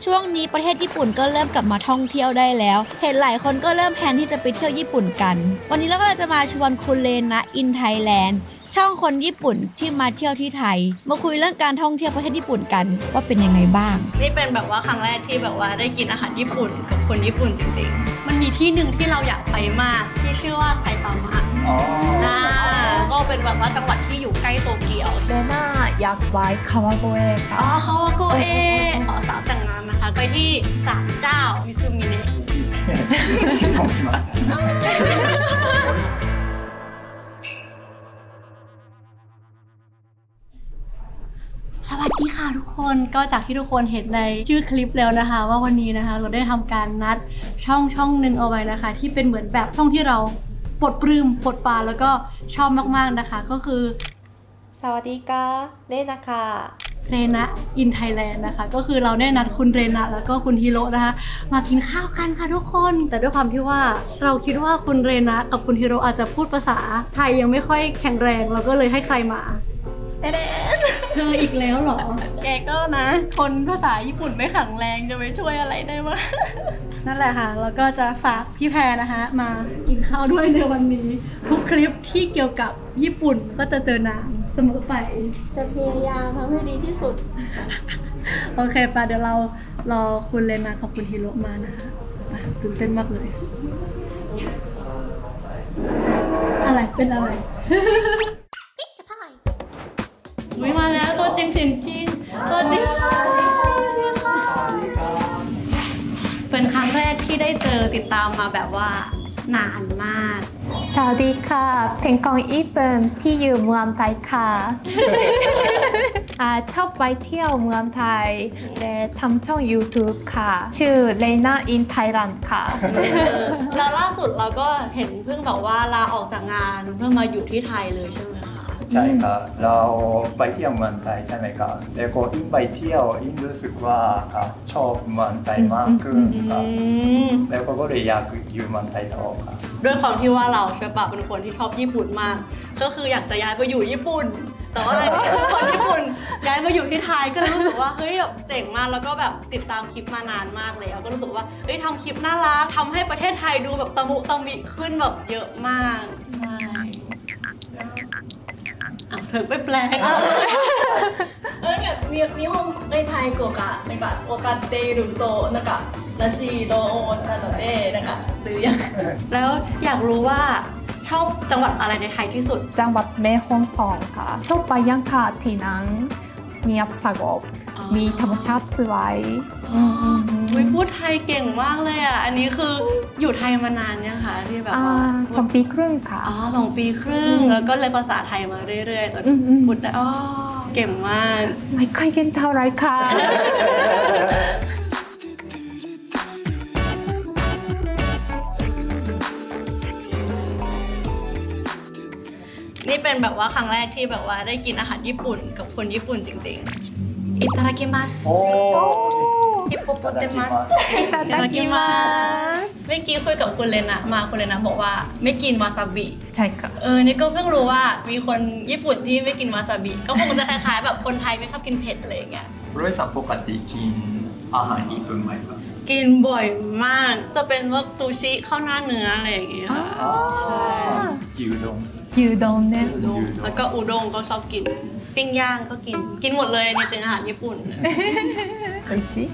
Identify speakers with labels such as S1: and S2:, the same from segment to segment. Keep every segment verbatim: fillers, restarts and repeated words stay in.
S1: ช่วงนี้ประเทศญี่ปุ่นก็เริ่มกลับมาท่องเที่ยวได้แล้วเห็นหลายคนก็เริ่มแพลนที่จะไปเที่ยวญี่ปุ่นกันวันนี้เราก็เลยจะมาชวนคุณเลนะอินไทยแลนด์ช่องคนญี่ปุ่นที่มาเที่ยวที่ไทยมาคุยเรื่องการท่องเที่ยวประเทศญี่ปุ่นกันว่าเป็นยังไงบ้าง
S2: นี่เป็นแบบว่าครั้งแรกที่แบบว่าได้กินอาหารญี่ปุ่นกับคนญี่ปุ่นจริงๆมันมีที่หนึ่งที่เราอยากไปมากที่ชื่อว่าไซตามะอ๋อก็เป็นแบบว่าจังหวัดที่อยู่ใกล้โตเกียว
S3: เลน่าอยากไปคาวาโกเอะค่ะ
S2: อ๋อคาวาโกเอะขอสาวแต่งงานนะคะไปที่ศาลเจ้ามิซูมิเนะสวัสดีค่ะทุกคนก็จากที่ทุกคนเห็นในชื่อคลิปแล้วนะคะว่าวันนี้นะคะเราได้ทำการนัดช่องช่องหนึ่งเอาไว้นะคะที่เป็นเหมือนแบบช่องที่เราปลดปลื้มปลดปลาแล้วก็ชอบมากๆนะคะก็คือ
S3: สวัสดีค่ะเลนะค่ะ
S2: เรนะอินไทยแลนด์นะคะก็คือเราได้นัดคุณเรนะแล้วก็คุณฮิโร่นะคะมากินข้าวกันค่ะทุกคนแต่ด้วยความที่ว่าเราคิดว่าคุณเรนะกับคุณฮิโร่อาจจะพูดภาษาไทยยังไม่ค่อยแข็งแรงเราก็เลยให้ใครมาเดนเธออีกแล้วเหรอแกก็นะคนภาษาญี่ปุ่นไม่แข็งแรงจะไปช่วยอะไรได้บ้างนั่นแหละค่ะแล้วก็จะฝากพี่แพรนะคะมากินข้าวด้วยในวันนี้ทุกคลิปที่เกี่ยวกับญี่ปุ่นก็จะเจอนางเสมอไป
S3: จะพยายามทำให้ดีที่สุด
S2: โอเคป่ะเดี๋ยวเรารอคุณเลนากับคุณฮิโร่มานะคะตื่นเต้นมากเลยอะไรเป็นอะไรอุ๊ยมาแล้วตัวจริงเสียงจริงสวัสดีค่ะเป็นครั้งแรกที่ได้เจอติดตามมาแบบว่านานมาก
S3: สวัสดีค่ะเพนกองญี่ปุ่นที่อยู่เมืองไทยค่ะชอบไปเที่ยวเมืองไทยและทำช่อง ยูทูบ ค่ะชื่อเลน่าอินไทยแลนด์ค่ะ
S2: แล้วล่าสุดเราก็เห็นเพิ่งแบบว่าลาออกจากงานเพื่อมาอยู่ที่ไทยเลยใช่ไหมคะ
S4: ใช่ครับเราไปเที่ยวเมืองไทยใช่ไหมครับแล้วก็ยิ่งไปเที่ยวยิ่งรู้สึกว่าชอบเมืองไทยมากขึ้นครับแล้วก็เลยอยากอยู่เมืองไทยต่อครับ
S2: ด้วยความที่ว่าเราใช่ปะเป็นคนที่ชอบญี่ปุ่นมากก็คืออยากจะย้ายไปอยู่ญี่ปุ่นแต่ว่าอะไรคนญี่ปุ่นย้ายมาอยู่ที่ไทยก็เลยรู้สึกว่าเฮ้ยแบบเจ๋งมากแล้วก็แบบติดตามคลิปมานานมากเลยก็รู้สึกว่าเฮ้ยทำคลิปน่ารักทำให้ประเทศไทยดูแบบตะมุตะมิขึ้นแบบเยอะมากใช่เธอไปแปลงเออแบบมีมีห้องในไทยก็กะなんか分かっているとなんからしいと思ったのでなんかซื้อยังแล้วอยากรู้ว่าชอบจังหวัดอะไรในไทยที่สุด
S3: จังหวัดแม่ฮ่องสอนค่ะชอบไปยังค่ะที่นั้นเงียบสงบมีธรรมชาติสวย
S2: วิพูดไทยเก่งมากเลยอ่ะอันนี้คืออยู่ไทยมานานยังคะที่แบบว่า
S3: สองปีครึ่งค่ะ
S2: อ๋อสองปีครึ่งแล้วก็เลยภาษาไทยมาเรื่อยๆจนพูดได้อ๋อเก่งมาก
S3: ไม่ค่อยเก่งเท่าไรค่ะ
S2: นี่เป็นแบบว่าครั้งแรกที่แบบว่าได้กินอาหารญี่ปุ่นกับคนญี่ปุ่นจริงๆอิตาดากิมัสฮิปโปโปเตมัส
S3: อิตาดากิมัส
S2: เมื่อกี้คุยกับคุณเลนะมาคุณเลนะบอกว่าไม่กินวาซาบิ
S3: ใช่ค่ะ
S2: เออนี่ก็เพิ่งรู้ว่ามีคนญี่ปุ่นที่ไม่กินวาซาบิก็คงจะคล้ายๆแบบคนไทยไม่ชอบกินเผ็ดอะไรอย่างเงี้ย
S4: บริษัทปกติกินอาหารญี่ปุ่นไหมครับ
S2: กินบ่อยมากจะเป็นพวกซูชิข้าวหน้าเนื้ออะไรอย่างเงี้ยค่ะใช่
S4: ยูด้ง
S3: ยูด้งเนี่ย
S2: แล้วก็อุด้งก็ชอบกินปิ้งย่างก็กินกินหมดเลยนี่เป็นอาหารญี่ปุ่น
S3: โอ้ยสิ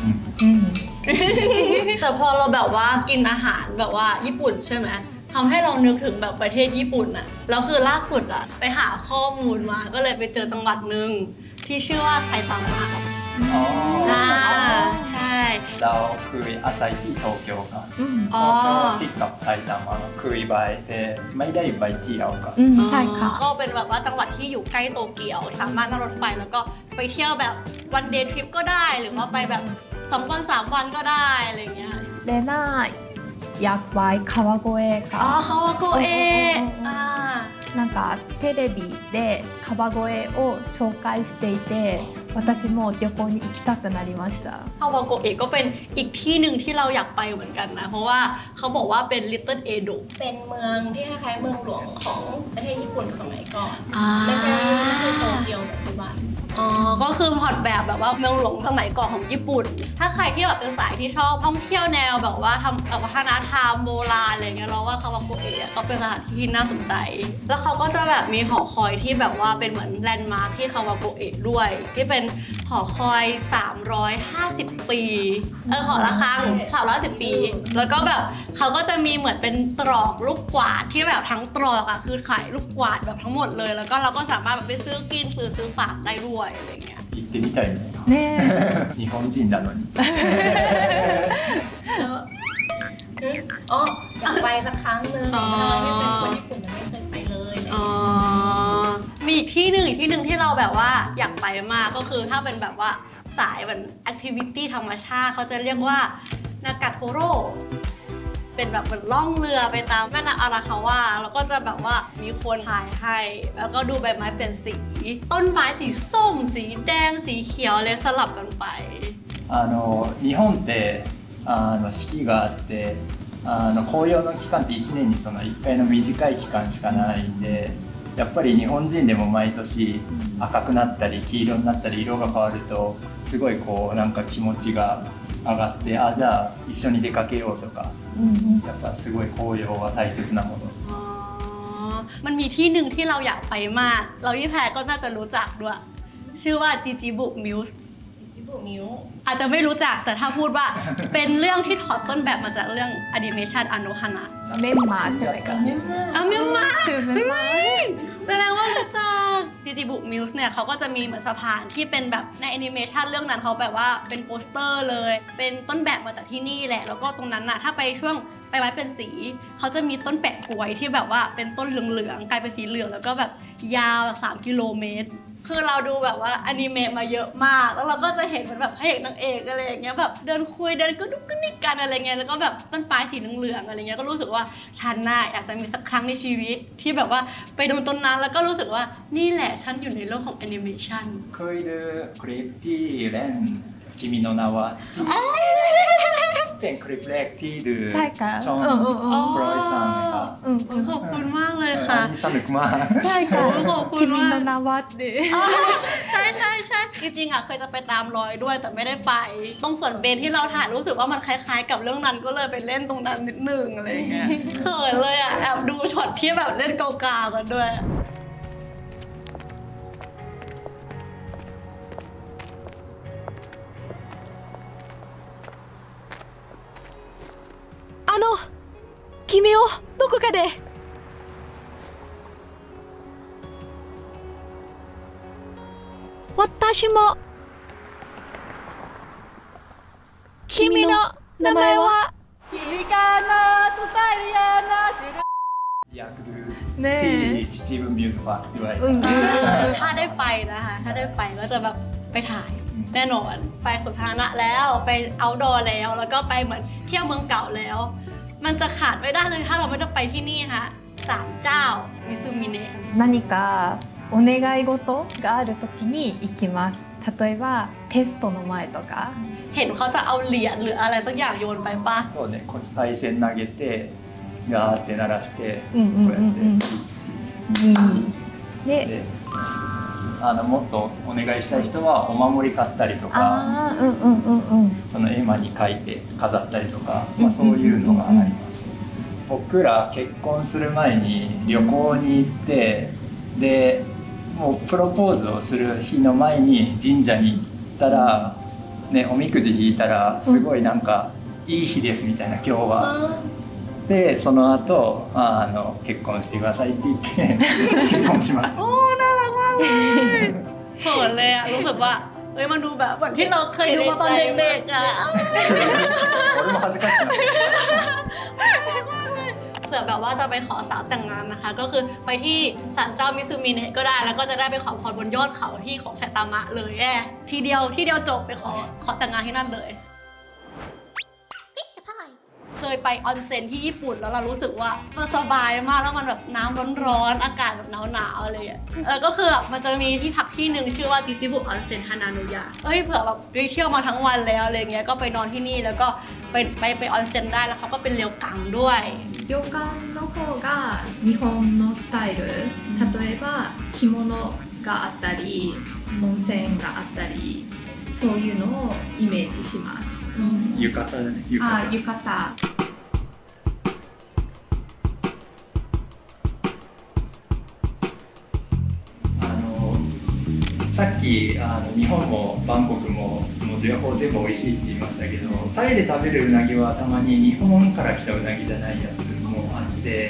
S2: แต่พอเราแบบว่ากินอาหารแบบว่าญี่ปุ่นใช่ไหมทำให้เรานึกถึงแบบประเทศญี่ปุ่นอะแล้วคือล่าสุดอะไปหาข้อมูลมาก็เลยไปเจอจังหวัดหนึ่งที่ชื่อว่าไซตามะ
S4: อ๋อ
S2: ใช่
S4: เราคืออาศัยที่โตเกียวครับแล้วก็ติดกับไซตามะคือไปแต่ไม่ได้ไปเที่ยวครับ
S3: ใช่ค่ะ
S2: ก็เป็นแบบว่าจังหวัดที่อยู่ใกล้โตเกียวสามารถนั่งรถไฟแล้วก็ไปเที่ยวแบบวันเดย์ทริปก็ได้หรือว่าไปแบบสองวันสามวันก็ได้อะไรเงี้ย
S3: เลน่าอยากไปคาวาโกเอะค่ะ
S2: อ๋อคาวาโกเอะอ่า
S3: なんかテレビで川越を紹介していて私も旅行に行きたくなりました
S2: คาวาโกเอะก็เป็นอีกที่หนึ่งที่เราอยากไปเหมือนกันนะเพราะว่าเขาบอกว่าเป็น Little Edo เป็นเมืองที่คล้ายๆเมืองหลวงของประเทศญี่ปุ่นสมัยก่อนไม่ใช่ไม่ใช่โตเกียวปัจจุบันอ๋อก็คือพอร์ตแบบแบบว่าเมืองหลวงสมัยก่อนของญี่ปุ่นถ้าใครที่แบบเป็นสายที่ชอบท่องเที่ยวแนวแบบว่าทำวัฒนธรรมโบราณอะไรเงี้ยเราว่าคาวาโกเอะก็เป็นสถานที่ที่น่าสนใจแล้วเขาก็จะแบบมีหอคอยที่แบบว่าเป็นเหมือนแลนด์มาร์คที่คาวาโกเอะด้วยที่เป็นหอคอยสามร้อยห้าสิบปีเออหอระฆังสามร้อยสิบปีแล้วก็แบบเขาก็จะมีเหมือนเป็นตรอกลูกกวาดที่แบบทั้งตรอกอ่ะคือขายลูกกวาดแบบทั้งหมดเลยแล้วก็เราก็สามารถแบบไปซื้อกินซื้อซื้อฝากได้ด้วยอะไรเงี้ย
S4: 行ってみたいね。
S3: ね
S4: 日本人なのに。
S3: อ๋ออยากไปสักครั้งนึงทำไมไม่เป็นคนญี่ปุ่นยังไม่เคยไปเลยอ๋อ
S2: มีอีกที่หนึ่งอีกที่หนึ่งที่เราแบบว่าอยากไปมากก็คือถ้าเป็นแบบว่าสายแบบแอคทิวิตี้ธรรมชาติเขาจะเรียกว่านากาโทโร่เป็นแบบเหมือนล่องเรือไปตามแม่น้ำอาราคาวาแล้วก็จะแบบว่ามีคนพายให้แล้วก็ดูใบไม้เปลี่ยนสีต้นไม้สีส้มสีแดงสีเขียวเลยสลับกันไป
S4: あの日本ってあの四季があってあの紅葉の期間っていちねんにそのいっかいの短い期間しかないんでやっぱり日本人でも毎年赤くなったり黄色になったり色が変わるとすごいこうなんか気持ちが上がってあじゃあ一緒に出かけようとか、うんうん、やっぱすごい紅葉は大切なもの。
S2: มันมีที่หนึ่งที่เราอยากไปมากเราพี่แพรก็น่าจะรู้จักด้วยชื่อว่าจิจิบุมิวส์จิจิบุมิวอาจจะไม่รู้จักแต่ถ้าพูดว่าเป็นเรื่องที่ถอดต้นแบบมาจากเรื่องแอนิเมชันอโนฮานะ
S3: เมมมาใช่ไหมคะเมมมา
S2: อ่ะเมมมา
S3: ชื่อเมมมา
S2: แสดงว่ารู้จักจิจิบุมิวส์เนี่ยเขาก็จะมีเหมือนสะพานที่เป็นแบบในแอนิเมชันเรื่องนั้นเขาแบบว่าเป็นโปสเตอร์เลยเป็นต้นแบบมาจากที่นี่แหละแล้วก็ตรงนั้นน่ะถ้าไปช่วงใบไม้เป็นสีเขาจะมีต้นแปะกล้วยที่แบบว่าเป็นต้นเหลืองๆกลายเป็นสีเหลืองแล้วก็แบบยาวสามกิโลเมตรคือเราดูแบบว่าอนิเมะมาเยอะมากแล้วเราก็จะเห็นมันแบบพระเอกนางเอกอะไรอย่างเงี้ยแบบเดินคุยเดินก็ดุกนิกกันอะไรเงี้ยแล้วก็แบบต้นไม้สีเหลืองๆอะไรเงี้ยก็รู้สึกว่าฉันน่ะอยากจะมีสักครั้งในชีวิตที่แบบว่าไปดูต้นนั้นแล้วก็รู้สึกว่านี่แหละฉันอยู่ในโลกของแอนิเมชัน
S4: เคยดูคลิปที่เล่นคิมิโนะนาวะเป็นคลิปแรกที่ดูช่องโปรยซังค่ะ
S2: ขอบคุณมากเลยค่ะ
S4: สนุกมาก
S3: ใช่ค่ะขอบคุณมากคิมิโนะนาวะดิ
S2: ใช่ใช่ใช่จริงๆอ่ะเคยจะไปตามรอยด้วยแต่ไม่ได้ไปตรงส่วนเบนที่เราถ่ายรู้สึกว่ามันคล้ายๆกับเรื่องนั้นก็เลยไปเล่นตรงนั้นนิดนึงอะไรอย่างเงี้ยเขินเลยอ่ะแอบดูช็อตที่แบบเล่นเกาๆกันด้วย
S5: あの君をどこかで私も君の名前は
S2: 君から伝えやな
S4: อยากดูที่จิจิบุมิวส์ป่ะด้วย
S2: ถ้าได้ไปนะคะถ้าได้ไปก็จะแบบไปถ่ายแน่นอนไปสวนสาธารณะแล้วไปเอาท์ดอร์แล้วแล้วก็ไปเหมือนเที่ยวเมืองเก่าแล้วมันจะขาดไม่ได้เลยถ้าเราไม่ได้ไปที่นี่ค่ะศาลเจ้ามิซูมิเนะ
S3: 何かお願い事がある時に行きます例えばテストの前とか
S2: เห็นเขาจะเอาเหรียญหรืออะไรสักอย่างโยนไปป่ะ
S4: そうねコスパイセン投げてガーって鳴らしてこうやってピッチであのもっとお願いしたい人はお守り買ったりとかその絵馬に書いて飾ったりとか、まあ、そういうのがあります。僕ら結婚する前に旅行に行ってでもうプロポーズをする日の前に神社に行ったら、ね、おみくじ引いたらすごいなんかいい日ですみたいな今日は。でその後あの結婚してくださいって言って結婚しました。
S2: โอ้น่ารักมากเลยเขินเลยอะรู้สึกว่าเอ้ยมันดูแบบเหมือนที่เราเคยดูมาตอนเด็กๆอะ
S4: 俺も恥ずかしくない
S2: เผื่อแบบว่าจะไปขอสาวแต่งงานนะคะก็คือไปที่ศาลเจ้ามิซูมิเนะก็ได้แล้วก็จะได้ไปขอพรบนยอดเขาที่ของไซตามะเลยแอบทีเดียวที่เดียวจบไปขอขอแต่งงานที่นั่นเลยเคยไปออนเซ็นที่ญี่ปุ่นแล้วเรารู้สึกว่ามันสบายมากแล้วมันแบบน้ำร้อนๆอากาศแบบหนาวๆอะไรอย่างเงี้ยเออก็คือมันจะมีที่พักที่หนึ่งชื่อว่าจิจิบุออนเซ็นฮานาโนยะเอ้ยเผื่อแบบไปเที่ยวมาทั้งวันแล้วอะไรเงี้ยก็ไปนอนที่นี่แล้วก็ไปไปไปออนเซ็นได้แล้วเขาก็เป็นเรียวกังด้วย
S3: เรียวกังの方が日本のスタイル例えば着物があったり温泉があったりそういうのをイメージします。
S4: 浴衣だね。浴
S3: あ
S4: 衣。
S3: 浴衣
S4: あのさっきあの日本もバンコクももう両方全部美味しいって言いましたけど、タイで食べるうなぎはたまに日本から来たうなぎじゃないやつもあって、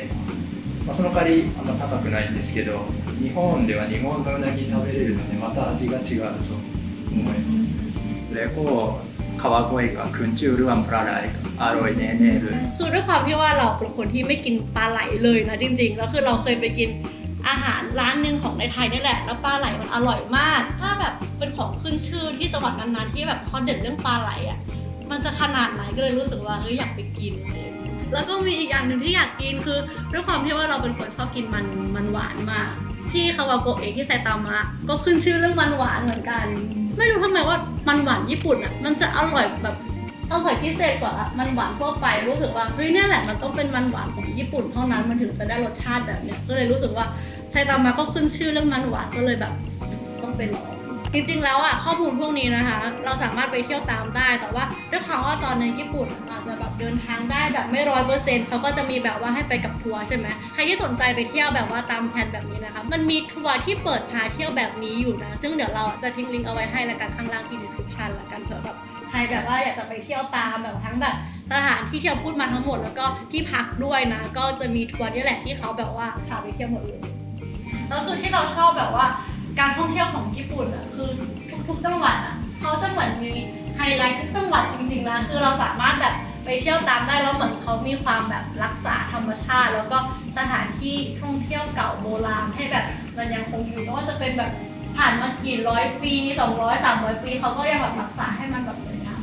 S4: まあ、その代わりあんま高くないんですけど、日本では日本のうなぎ食べれるのでまた味が違うと思います。แล้วก็คาวาโกะกับขึ้นชื่อเรื่องปลาไหลอร่อยแน่ๆเลย
S2: คือด้วยความที่ว่าเราเป็นคนที่ไม่กินปลาไหลเลยนะจริงๆแล้วคือเราเคยไปกินอาหารร้านหนึ่งของในไทยนี่แหละแล้วปลาไหลมันอร่อยมากถ้าแบบเป็นของขึ้นชื่อที่จังหวัดนั้นๆที่แบบเขาเด่นเรื่องปลาไหลอ่ะมันจะขนาดไหนก็เลยรู้สึกว่าเฮ้ยอยากไปกินเลยแล้วก็มีอีกอย่างหนึ่งที่อยากกินคือด้วยความที่ว่าเราเป็นคนชอบกินมันมันหวานมากที่คาวาโกะเองที่ไซตามะก็ขึ้นชื่อเรื่องมันหวานเหมือนกันไม่รู้ทำไมว่ามันหวานญี่ปุ่นอ่ะมันจะอร่อยแบบอร่อยพิเศษกว่ามันหวานทั่วไปรู้สึกว่าเฮ้ยเนี่ยแหละมันต้องเป็นมันหวานของญี่ปุ่นเท่านั้นมันถึงจะได้รสชาติแบบเนี้ยก็เลยรู้สึกว่าไซตามะก็ขึ้นชื่อเรื่องมันหวานก็เลยแบบต้องไปลองจริงๆแล้วอ่ะข้อมูลพวกนี้นะคะเราสามารถไปเที่ยวตามได้แต่ว่าด้วยความว่าตอนในญี่ปุ่นอาจจะแบบเดินทางได้แบบไม่ร้อยเปอร์เซ็นต์เขาก็จะมีแบบว่าให้ไปกับทัวร์ใช่ไหมใครที่สนใจไปเที่ยวแบบว่าตามแผนแบบนี้นะคะมันมีทัวร์ที่เปิดพาเที่ยวแบบนี้อยู่นะซึ่งเดี๋ยวเราจะทิ้งลิงก์เอาไว้ให้ละกันข้างล่างที่ description ละกันเผื่อแบบใครแบบว่าอยากจะไปเที่ยวตามแบบทั้งแบบสถานที่ที่เราพูดมาทั้งหมดแล้วก็ที่พักด้วยนะก็จะมีทัวร์นี่แหละที่เขาแบบว่าพาไปเที่ยวหมดเลยแล้วคือที่เราชอบแบบว่าการท่องเที่ยวของญี่ปุ่นอ่ะคือทุกๆจังหวัดอ่ะเขาจะเหมือนมีไฮไลท์ทุกจังหวัดจริงๆนะคือเราสามารถแบบไปเที่ยวตามได้แล้วเหมือนเขามีความแบบรักษาธรรมชาติแล้วก็สถานที่ท่องเที่ยวเก่าโบราณให้แบบมันยังคงอยู่ไม่ว่าจะเป็นแบบผ่านมากี่ร้อยปีสองร้อยสามร้อยปีเขาก็ยังแบบรักษาให้มันแบบสวยงาม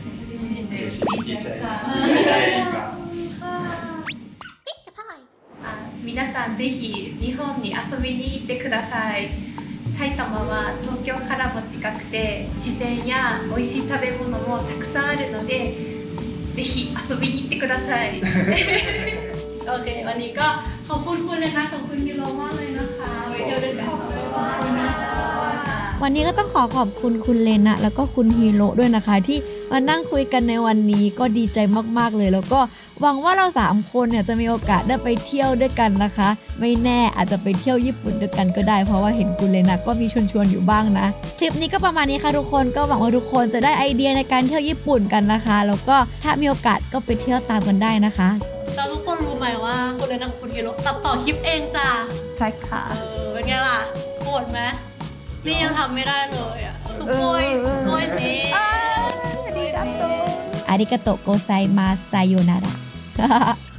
S3: 皆さんぜひ日本に遊びに行ってください。埼玉は東京からも近くて自然や美味しい食べ物もたくさんあるのでぜひ遊びに行ってください
S2: โอเควันนี้ก็ขอบคุณคุณเลยนะขอบคุณยูโรมากเลยนะคะไว้เที่ยวด้วยกันต่อไป
S1: วันนี้ก็ต้องขอขอบคุณคุณเลนะแล้วก็คุณฮีโร่ด้วยนะคะที่มานั่งคุยกันในวันนี้ก็ดีใจมากๆเลยแล้วก็หวังว่าเราสามคนเนี่ยจะมีโอกาสได้ไปเที่ยวด้วยกันนะคะไม่แน่อาจจะไปเที่ยวญี่ปุ่นด้วยกันก็ได้เพราะว่าเห็นคุณเลนะก็มีชวนๆอยู่บ้างนะคลิปนี้ก็ประมาณนี้ค่ะทุกคนก็หวังว่าทุกคนจะได้ไอเดียในการเที่ยวญี่ปุ่นกันนะคะแล้วก็ถ้ามีโอกาสก็ไปเที่ยวตามกันได้นะคะ
S2: แล้วทุกคนรู้ไหมว่าคุณเลนะกับคุณฮีโร่ตัดต่อคลิปเองจ้ะ
S3: ใช่ค่ะ
S2: เออเป็นไงล่ะโหดไหมนี่ยังทำไม่ได้เลยอ่ะสุโกยสุโกยนี่
S1: ありがとうございます。さよなら。